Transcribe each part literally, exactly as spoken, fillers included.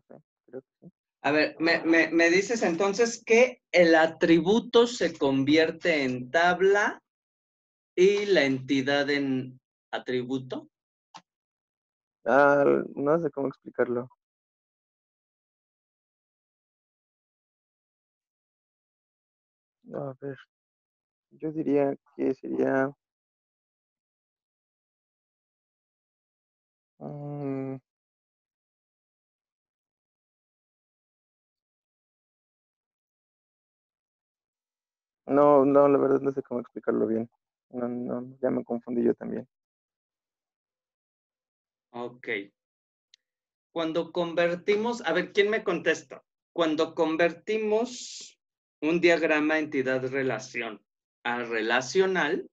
profe, creo que sí. A ver, me, me, me dices entonces que el atributo se convierte en tabla y la entidad en atributo. Ah, no sé cómo explicarlo. A ver, yo diría que sería... mm, no, no, la verdad no sé cómo explicarlo bien. No, no, ya me confundí yo también. Ok. Cuando convertimos, a ver, ¿quién me contesta? Cuando convertimos un diagrama entidad-relación a relacional,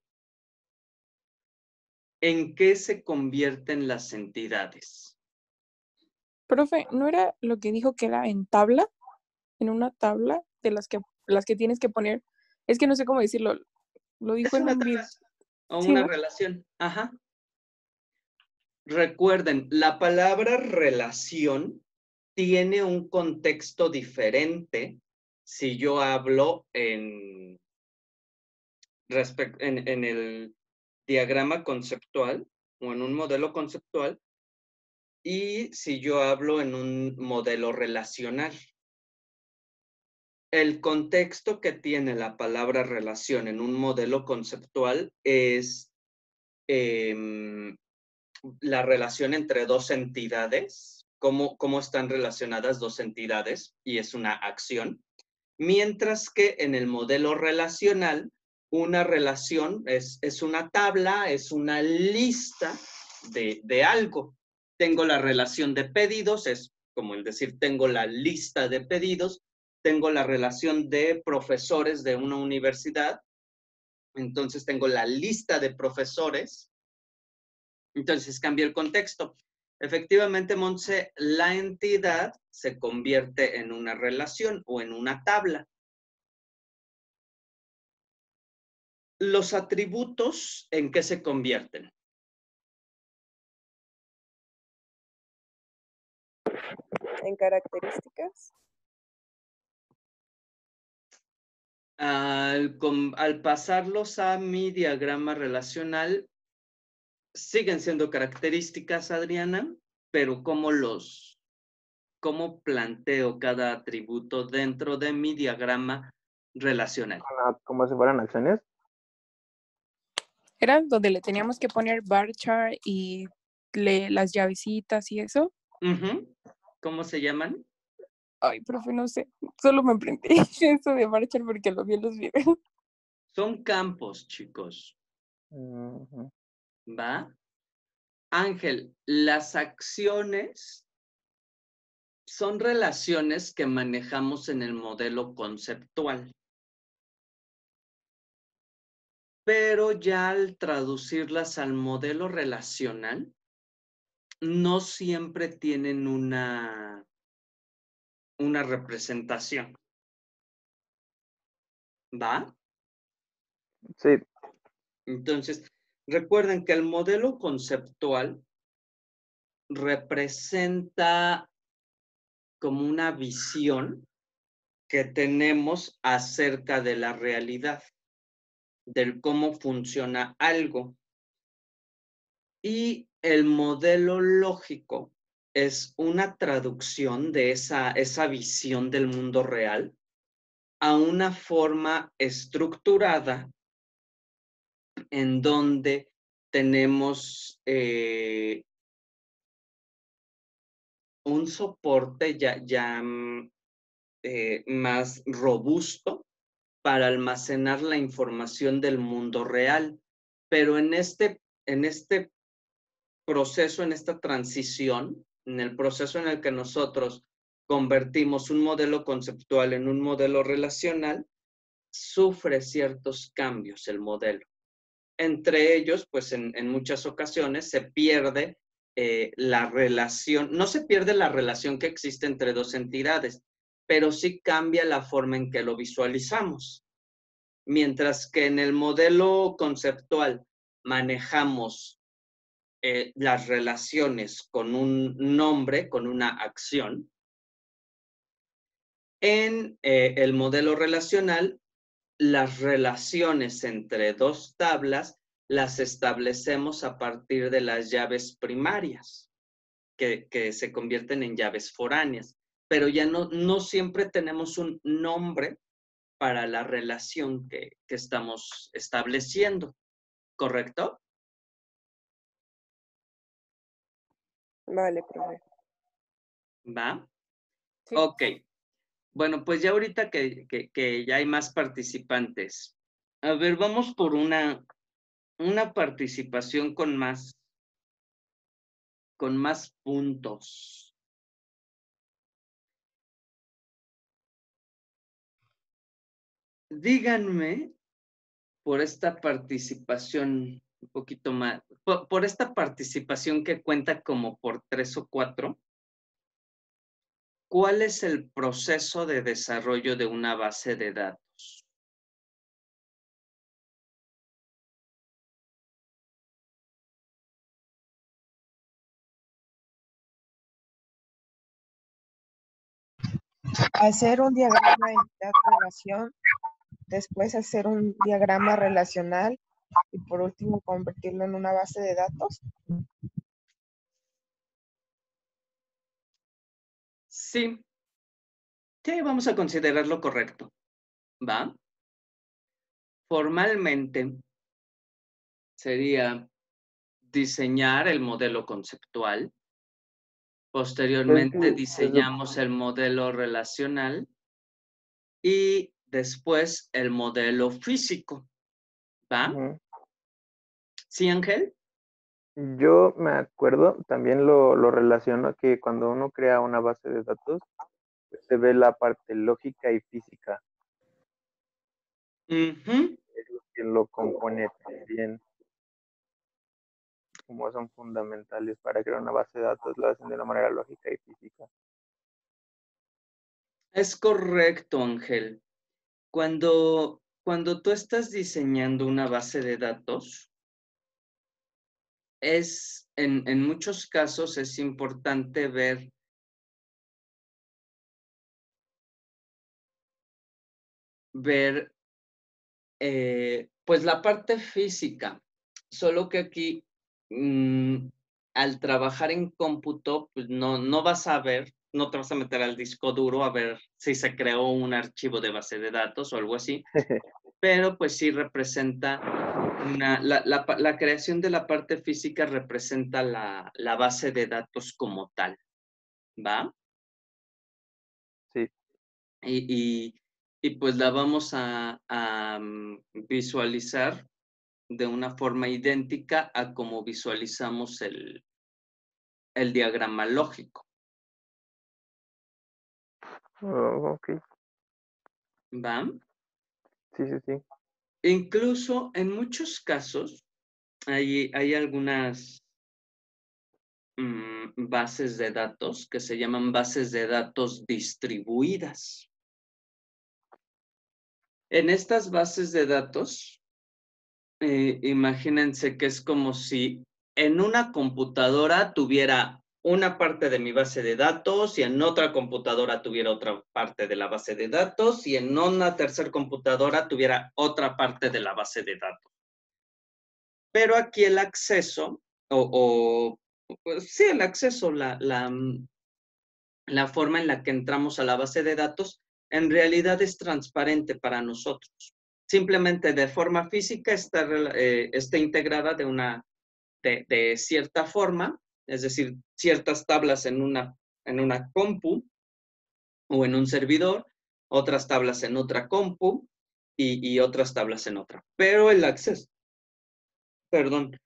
¿en qué se convierten las entidades? Profe, ¿no era lo que dijo que era en tabla? En una tabla de las que, las que tienes que poner. Es que no sé cómo decirlo. Lo dijo Es en una un tabla video. o Sí, una ¿no? relación. Ajá. Recuerden, la palabra relación tiene un contexto diferente si yo hablo en, en, en el diagrama conceptual o en un modelo conceptual y si yo hablo en un modelo relacional. El contexto que tiene la palabra relación en un modelo conceptual es eh, la relación entre dos entidades, cómo, cómo están relacionadas dos entidades, y es una acción, mientras que en el modelo relacional, una relación es, es una tabla, es una lista de, de algo. Tengo la relación de pedidos, es como el decir, tengo la lista de pedidos, tengo la relación de profesores de una universidad, entonces tengo la lista de profesores. Entonces cambia el contexto. Efectivamente, Montse, la entidad se convierte en una relación o en una tabla. Los atributos, ¿en qué se convierten? En características. Al, al pasarlos a mi diagrama relacional, siguen siendo características, Adriana, pero ¿cómo los, cómo planteo cada atributo dentro de mi diagrama relacional? Ah, como si fueran acciones. Era donde le teníamos que poner bar chart y le, las llavecitas y eso. Uh-huh. ¿Cómo se llaman? Ay, profe, no sé. Solo me aprendí eso de bar chart porque lo vi en los videos. Son campos, chicos. Uh-huh. ¿Va? Ángel, las acciones son relaciones que manejamos en el modelo conceptual. Pero ya al traducirlas al modelo relacional, no siempre tienen una, una representación. ¿Va? Sí, Entonces, recuerden que el modelo conceptual representa como una visión que tenemos acerca de la realidad, del cómo funciona algo. Y el modelo lógico es una traducción de esa, esa visión del mundo real a una forma estructurada en donde tenemos eh, un soporte ya, ya eh, más robusto para almacenar la información del mundo real. Pero en este, en este proceso, en esta transición, en el proceso en el que nosotros convertimos un modelo conceptual en un modelo relacional, sufre ciertos cambios el modelo. Entre ellos, pues en, en muchas ocasiones se pierde eh, la relación, no se pierde la relación que existe entre dos entidades, pero sí cambia la forma en que lo visualizamos. Mientras que en el modelo conceptual manejamos eh, las relaciones con un nombre, con una acción, En eh, el modelo relacional, las relaciones entre dos tablas las establecemos a partir de las llaves primarias, que, que se convierten en llaves foráneas, pero ya no, no siempre tenemos un nombre para la relación que, que estamos estableciendo, ¿correcto? Vale, profe. ¿Va? Sí. Ok. Bueno, pues ya ahorita que, que, que ya hay más participantes, a ver, vamos por una, una participación con más, con más puntos. Díganme por esta participación un poquito más, por, por esta participación que cuenta como por tres o cuatro, ¿cuál es el proceso de desarrollo de una base de datos? Hacer un diagrama de entidad-relación, después hacer un diagrama relacional y por último convertirlo en una base de datos. Sí, sí, vamos a considerarlo correcto, ¿va? Formalmente sería diseñar el modelo conceptual, posteriormente Es que se sup- diseñamos el modelo relacional y después el modelo físico, ¿va? Ujú. ¿Sí, Ángel? Yo me acuerdo, también lo, lo relaciono a que cuando uno crea una base de datos, pues, se ve la parte lógica y física, Ujú. es lo que lo compone también, como son fundamentales para crear una base de datos, lo hacen de una manera lógica y física. Es correcto, Ángel. Cuando, cuando tú estás diseñando una base de datos, es, en, en muchos casos es importante ver, ver eh, pues la parte física, solo que aquí mm, al trabajar en cómputo, pues no, no vas a ver, no te vas a meter al disco duro a ver si se creó un archivo de base de datos o algo así, pero pues sí representa una, la, la, la creación de la parte física representa la, la base de datos como tal, ¿va? Sí, Y, y, y pues la vamos a, a mm, visualizar de una forma idéntica a como visualizamos el, el diagrama lógico, oh, ok, ¿va? sí, sí, sí. Incluso en muchos casos hay, hay algunas mm, bases de datos que se llaman bases de datos distribuidas. En estas bases de datos, eh, imagínense que es como si en una computadora tuviera una parte de mi base de datos y en otra computadora tuviera otra parte de la base de datos y en una tercera computadora tuviera otra parte de la base de datos. Pero aquí el acceso, o, o pues, sí, el acceso, la, la, la forma en la que entramos a la base de datos, en realidad es transparente para nosotros. Simplemente de forma física está, eh, está integrada de, una, de, de cierta forma, es decir, ciertas tablas en una, en una compu o en un servidor, otras tablas en otra compu y, y otras tablas en otra. Pero el acceso, perdón,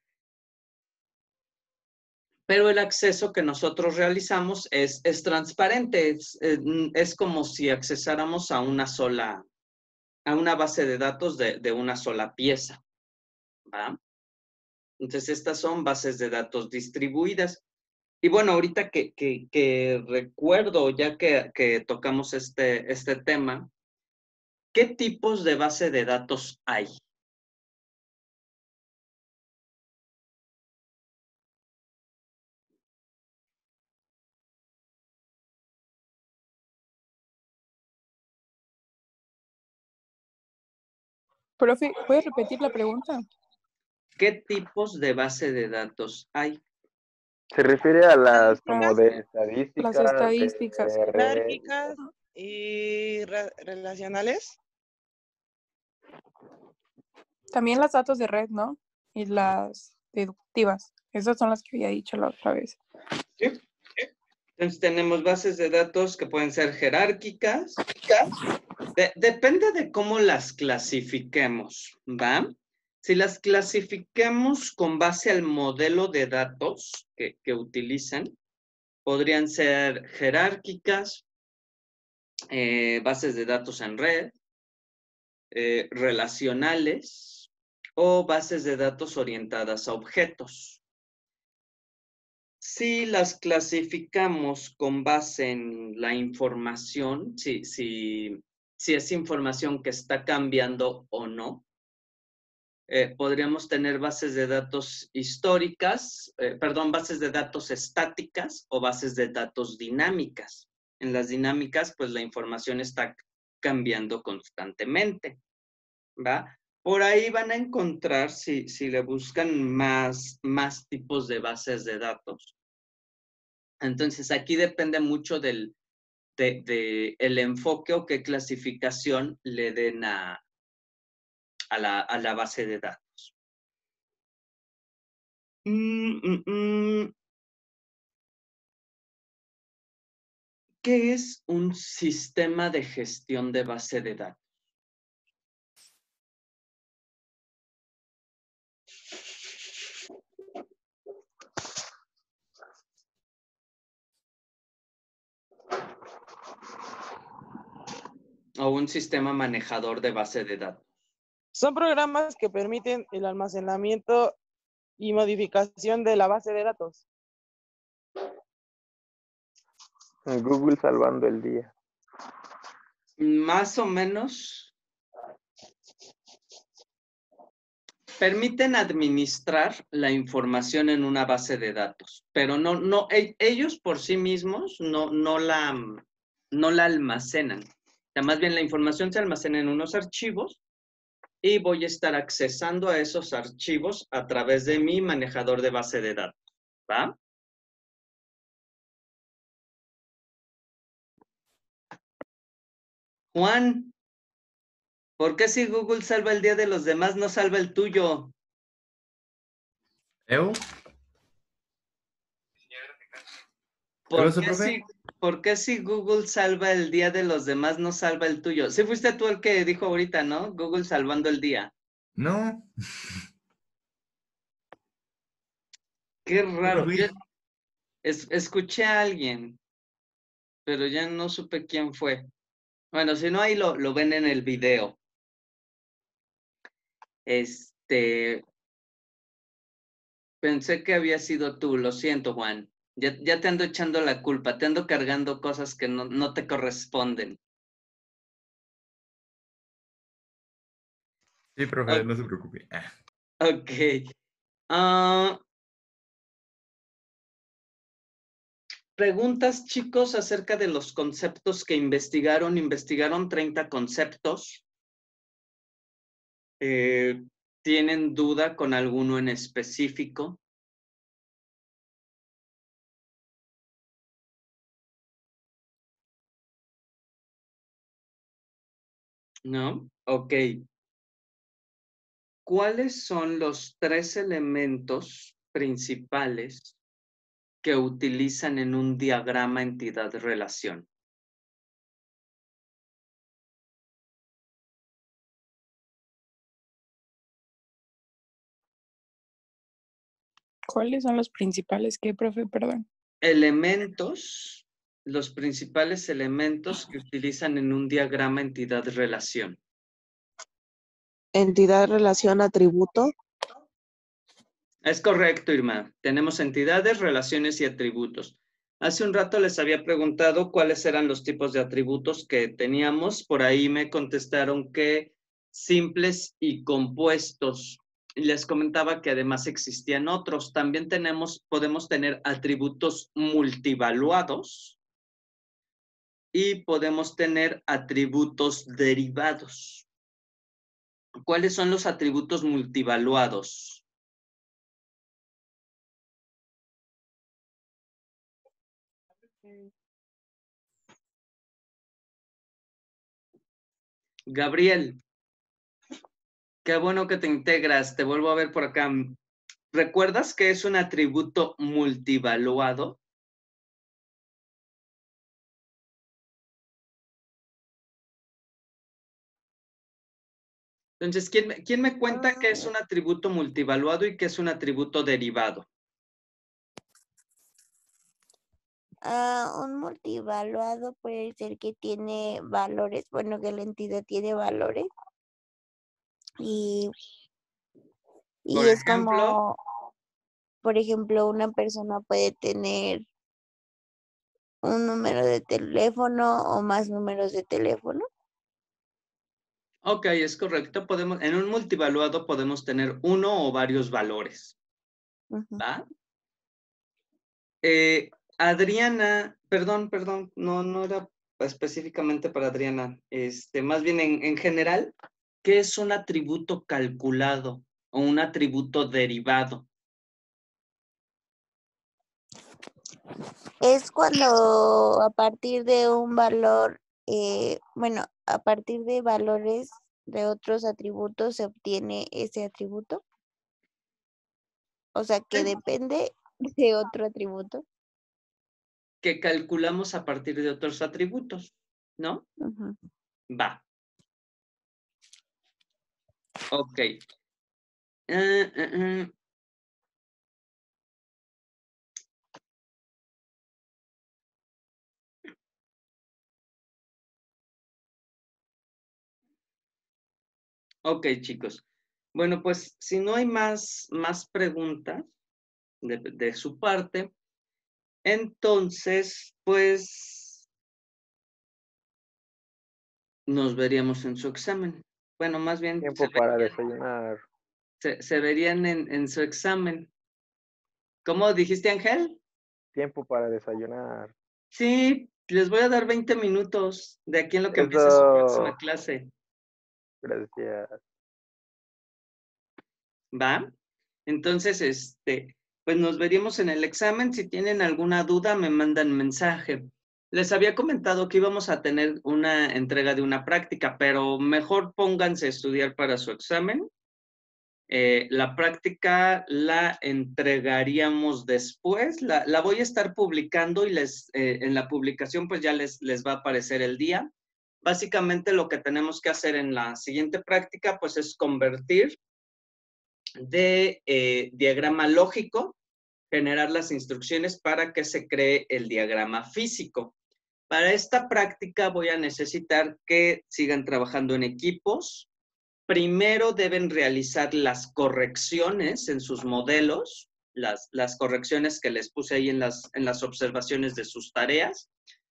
pero el acceso que nosotros realizamos es, es transparente, es, es, como si accesáramos a una sola, a una base de datos de, de una sola pieza, ¿va? Entonces, estas son bases de datos distribuidas. Y bueno, ahorita que, que, que recuerdo, ya que, que tocamos este, este tema, ¿qué tipos de base de datos hay? Profe, ¿puedes repetir la pregunta? ¿Qué tipos de base de datos hay? Se refiere a las como de Las estadísticas, estadísticas. de red. Jerárquicas y re- relacionales. También las datos de red, ¿no? Y las deductivas. Esas son las que había dicho la otra vez. ¿Sí? Entonces tenemos bases de datos que pueden ser jerárquicas. De- depende de cómo las clasifiquemos, ¿va? Si las clasifiquemos con base al modelo de datos que, que utilizan, podrían ser jerárquicas, eh, bases de datos en red, eh, relacionales o bases de datos orientadas a objetos. Si las clasificamos con base en la información, si, si, si es información que está cambiando o no, eh, podríamos tener bases de datos históricas, eh, perdón, bases de datos estáticas o bases de datos dinámicas. En las dinámicas, pues la información está cambiando constantemente, ¿va? Por ahí van a encontrar, si, si le buscan más, más tipos de bases de datos. Entonces, aquí depende mucho del de, de el enfoque o qué clasificación le den a, a, la, a la base de datos. Mm, mm, mm. ¿Qué es un sistema de gestión de base de datos? O un sistema manejador de base de datos. Son programas que permiten el almacenamiento y modificación de la base de datos. Google salvando el día. Más o menos. Permiten administrar la información en una base de datos, pero no, no, ellos por sí mismos no, no, la, no la almacenan. O sea, más bien la información se almacena en unos archivos y voy a estar accesando a esos archivos a través de mi manejador de base de datos, ¿va? Juan, ¿por qué si Google salva el día de los demás no salva el tuyo? ¿Eu? ¿Por pasó, qué, profe? si, ¿Por qué si Google salva el día de los demás no salva el tuyo? Sí fuiste tú el que dijo ahorita, ¿no? Google salvando el día. No. Qué Yo no raro. fui. Yo es, escuché a alguien, pero ya no supe quién fue. Bueno, si no, ahí lo, lo ven en el video. Este, pensé que había sido tú, lo siento, Juan. Ya, ya te ando echando la culpa, te ando cargando cosas que no, no te corresponden. Sí, profe, Ok. no se preocupe. Ah. Ok. Ah, preguntas, chicos, acerca de los conceptos que investigaron. Investigaron treinta conceptos. Eh, ¿Tienen duda con alguno en específico? ¿No? Ok. ¿Cuáles son los tres elementos principales que utilizan en un diagrama entidad-relación? ¿Cuáles son los principales? ¿Qué, profe? Perdón. Elementos, los principales elementos que utilizan en un diagrama entidad-relación. Entidad, relación, atributo. Es correcto, Irma. Tenemos entidades, relaciones y atributos. Hace un rato les había preguntado cuáles eran los tipos de atributos que teníamos. Por ahí me contestaron que simples y compuestos. Y les comentaba que además existían otros. También tenemos, podemos tener atributos multivaluados y podemos tener atributos derivados. ¿Cuáles son los atributos multivaluados? Gabriel, qué bueno que te integras. Te vuelvo a ver por acá. ¿Recuerdas que es un atributo multivaluado? Entonces, ¿quién, me- quién me cuenta qué es un atributo multivaluado y qué es un atributo derivado? Ah, un multivaluado puede ser que tiene valores, bueno, que la entidad tiene valores y, y Por es ejemplo, como, por ejemplo, una persona puede tener un número de teléfono o más números de teléfono. ok, es correcto. Podemos, en un multivaluado podemos tener uno o varios valores. Ujú. ¿Va? Eh, Adriana, perdón, perdón, no, no era específicamente para Adriana. Este, más bien en, en general, ¿qué es un atributo calculado o un atributo derivado? Es cuando a partir de un valor, eh, bueno, a partir de valores de otros atributos se obtiene ese atributo. O sea, que Ok, depende de otro atributo. que calculamos a partir de otros atributos, ¿no? Ujú. Va. Ok. Eh, eh, eh. Ok, chicos. Bueno, pues si no hay más, más preguntas de, de su parte, entonces, pues nos veríamos en su examen. Bueno, más bien se, Tiempo para verían, desayunar. se, se verían en, en su examen. ¿Cómo dijiste, Ángel? Tiempo para desayunar. Sí, les voy a dar veinte minutos de aquí en lo que empiece su próxima Eso. clase. Gracias. ¿Va? Entonces, este, pues nos veríamos en el examen. Si tienen alguna duda, me mandan mensaje. Les había comentado que íbamos a tener una entrega de una práctica, pero mejor pónganse a estudiar para su examen. Eh, la práctica la entregaríamos después. La, la voy a estar publicando y les, eh, en la publicación pues ya les, les va a aparecer el día. Básicamente lo que tenemos que hacer en la siguiente práctica pues es convertir de eh, diagrama lógico, generar las instrucciones para que se cree el diagrama físico. Para esta práctica voy a necesitar que sigan trabajando en equipos. Primero deben realizar las correcciones en sus modelos, las, las correcciones que les puse ahí en las, en las observaciones de sus tareas.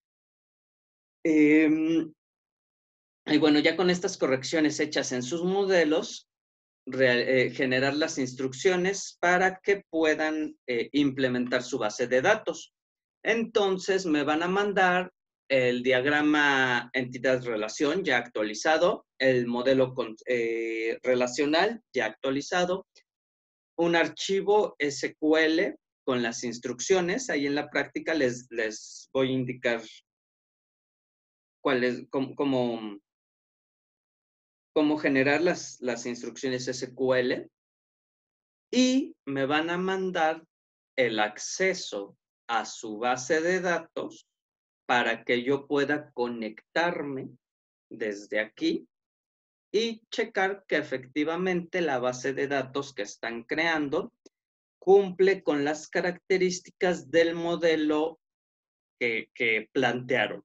Eh, y bueno, ya con estas correcciones hechas en sus modelos, Re, eh, generar las instrucciones para que puedan eh, implementar su base de datos. Entonces me van a mandar el diagrama entidad-relación ya actualizado, el modelo con, eh, relacional ya actualizado, un archivo S Q L con las instrucciones. Ahí en la práctica les, les voy a indicar cuál es, cómo, cómo, cómo generar las, las instrucciones S Q L. Y me van a mandar el acceso a su base de datos para que yo pueda conectarme desde aquí y checar que efectivamente la base de datos que están creando cumple con las características del modelo que, que plantearon.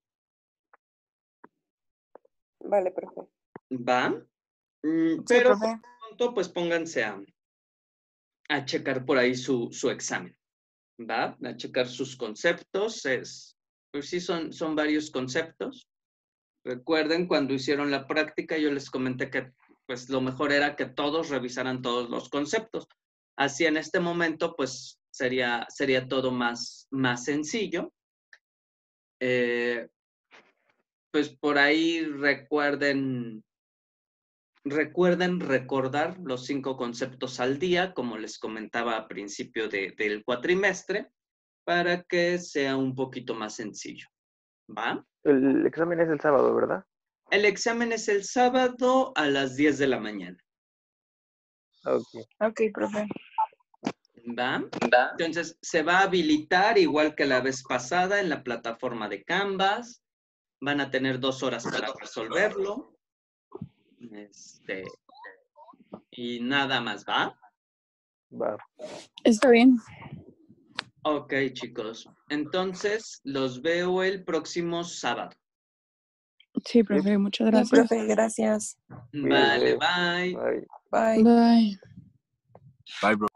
Vale, perfecto. ¿Va? Mm, Sí, pero por profe. pronto, pues pónganse a, a checar por ahí su, su examen. ¿Va? A checar sus conceptos. Es, pues sí, son, son varios conceptos. Recuerden, cuando hicieron la práctica, yo les comenté que pues lo mejor era que todos revisaran todos los conceptos. Así en este momento, pues sería, sería todo más, más sencillo. Eh, pues por ahí recuerden recuerden recordar los cinco conceptos al día, como les comentaba a principio de, del cuatrimestre, para que sea un poquito más sencillo. ¿Va? El examen es el sábado, ¿verdad? El examen es el sábado a las diez de la mañana. Ok. Ok, profe. ¿Va? Entonces, se va a habilitar igual que la vez pasada en la plataforma de Canvas. Van a tener dos horas para resolverlo. Este, y nada más, ¿va? Va. Está bien. Ok, chicos. Entonces, los veo el próximo sábado. Sí, profe, muchas Sí, gracias. profe, gracias. Vale, Cuídese. bye. Bye. Bye. Bye. Bye, bro.